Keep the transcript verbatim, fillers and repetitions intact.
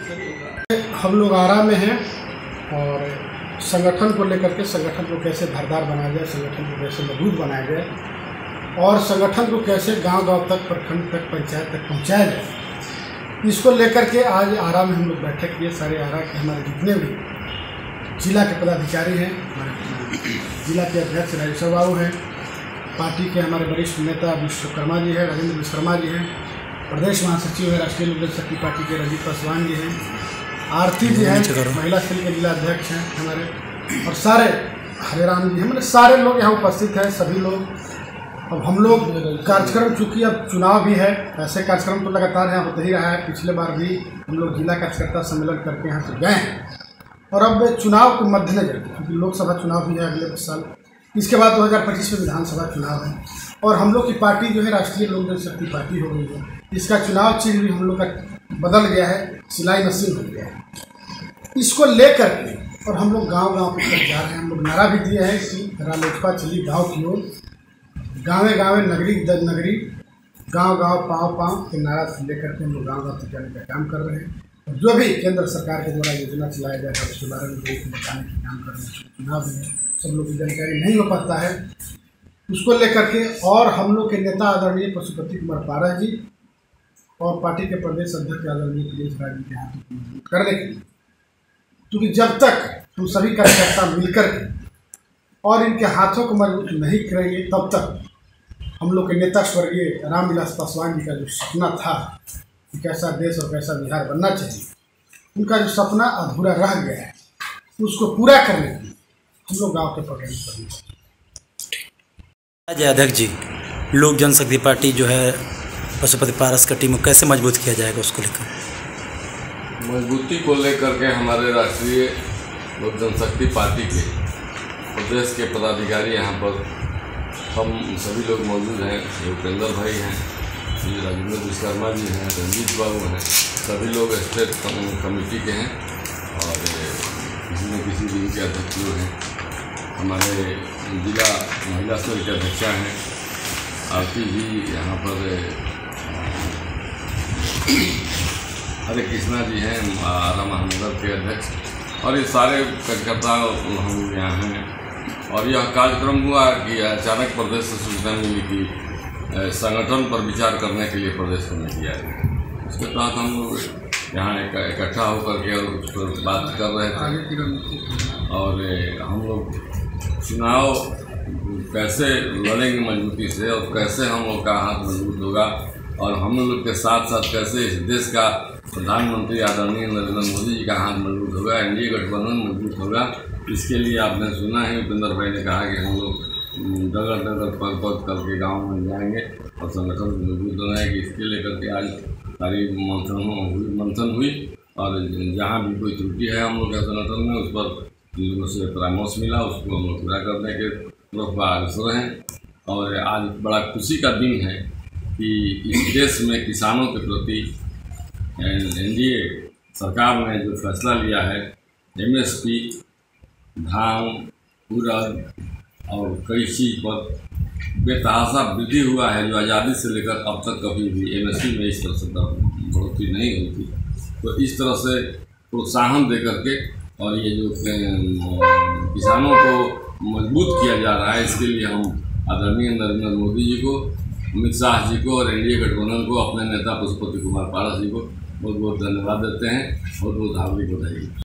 हम लोग आरा में हैं और संगठन को लेकर के संगठन को कैसे धारदार बनाया जाए, संगठन को कैसे मजबूत बनाया जाए और संगठन को कैसे गांव-गांव तक, प्रखंड तक, पंचायत तक पहुंचाया जाए, इसको लेकर के आज आरा में हम लोग बैठक किए। सारे आरा के हमारे जितने भी जिला के पदाधिकारी हैं, हमारे जिला के अध्यक्ष राजेश्वर बाबू हैं, पार्टी के हमारे वरिष्ठ नेता विश्वकर्मा जी हैं, राजेंद्र विश्वकर्मा जी हैं, प्रदेश महासचिव है राष्ट्रीय लोक जनशक्ति पार्टी के रंजीत पासवान जी हैं, आरती जी हैं, महिला सेल के जिला अध्यक्ष हैं हमारे, और सारे हरे राम जी हैं, मतलब सारे लोग यहाँ उपस्थित हैं। सभी लोग अब हम लोग कार्यक्रम, चूँकि अब चुनाव भी है, ऐसे कार्यक्रम तो लगातार यहाँ होते ही रहा है। पिछले बार भी हम लोग जिला कार्यकर्ता सम्मेलन करके यहाँ से गए हैं और अब चुनाव के मद्देनजर, क्योंकि लोकसभा चुनाव भी है अगले साल, इसके बाद दो हज़ार पच्चीस में विधानसभा चुनाव है और हम लोग की पार्टी जो है राष्ट्रीय लोक जनशक्ति पार्टी हो गई है। इसका चुनाव चिन्ह भी हम लोग का बदल गया है, सिलाई मशीन हो गया है। इसको लेकर के और हम लोग गांव-गांव तक जा रहे हैं। हम लोग नारा भी दिए हैं कि रालोसपा चली गाँव की ओर, गाँवे गाँवे नगरी दर नगरी, गाँव-गाँव पाँव पाँव के नारा लेकर के हम लोग गाँव-गाँव तक जाने का काम कर रहे हैं। और जो भी केंद्र सरकार के द्वारा योजना चलाया जाएगा उसके बारे में बताने का काम कर रहे हैं। चुनाव में सब लोग की जानकारी नहीं हो पाता है, उसको लेकर के और हम लोग के नेता आदरणीय पशुपति कुमार पारस जी और पार्टी के प्रदेश अध्यक्ष आदरणीय अखिलेश राज जी के हाथों को मजबूत करने के लिए, क्योंकि जब तक हम सभी कार्यकर्ता मिलकर के और इनके हाथों को मजबूत नहीं करेंगे तब तक हम लोग के नेता स्वर्गीय रामविलास पासवान जी का जो सपना था कि कैसा देश और कैसा बिहार बनना चाहिए, उनका जो सपना अधूरा रह गया है, उसको पूरा करने के लिए हम लोग गाँव के प्रकरण करने। जय अध्यक्ष जी, लोक जनशक्ति पार्टी जो है पशुपति पारस का टीम को कैसे मजबूत किया जाएगा, उसको लेकर मजबूती को लेकर के हमारे राष्ट्रीय लोक जनशक्ति पार्टी के प्रदेश के पदाधिकारी यहाँ पर हम सभी लोग मौजूद हैं। उपेंद्र भाई हैं, राजेंद्र विश्वकर्मा जी हैं, रंजीत बाबू हैं, सभी लोग स्टेट कमेटी के हैं और किसी न किसी दिन के अध्यक्ष लोग हैं। हमारे जिला महिला सेल के अध्यक्षा हैं आरती जी, यहाँ पर हरे कृष्णा जी हैं, आरा महानगर के अध्यक्ष, और ये सारे कार्यकर्ता हम यहाँ हैं। और यह कार्यक्रम हुआ कि अचानक प्रदेश से सूचना मिली कि संगठन पर विचार करने के लिए प्रदेश कमेटी आई है। उसके तहत हम लोग यहाँ इकट्ठा होकर के और उस पर बात कर रहे थे और हम लोग चुनाव कैसे लड़ेंगे मजबूती से और कैसे हम लोग का हाथ मजबूत होगा और हम लोग के साथ साथ कैसे इस देश का प्रधानमंत्री आदरणीय नरेंद्र मोदी जी का हाथ मजबूत होगा, एनडीए गठबंधन मजबूत होगा। इसके लिए आपने सुना है उपेंद्र भाई ने कहा कि हम लोग डगर डगर पग पग करके गाँव में जाएंगे और संगठन मजबूत बनाएंगे। इसके लेकर के आज सारी मंथन हुई मंथन हुई और जहाँ भी कोई त्रुटि है हम लोग के संगठन में उस पर लोगों से परामर्श मिला, उसको हम लोग पूरा करने के तरफ अग्रसर हैं। और आज बड़ा खुशी का दिन है कि इस देश में किसानों के प्रति एनडीए सरकार ने जो फैसला लिया है, एमएसपी, धान, उड़द और कई चीज़ पर बेतहाशा वृद्धि हुआ है, जो आज़ादी से लेकर अब तक कभी भी एमएसपी में इस तरह से बढ़ोतरी नहीं हुई थी। तो इस तरह से प्रोत्साहन दे करके और ये जो किसानों को मजबूत किया जा रहा है, इसके लिए हम आदरणीय नरेंद्र मोदी जी को, अमित शाह जी को और एनडीए गठबंधन को, अपने नेता पशुपति कुमार पारस जी को बहुत बहुत धन्यवाद देते हैं। बहुत बहुत हार्दिक बधाई।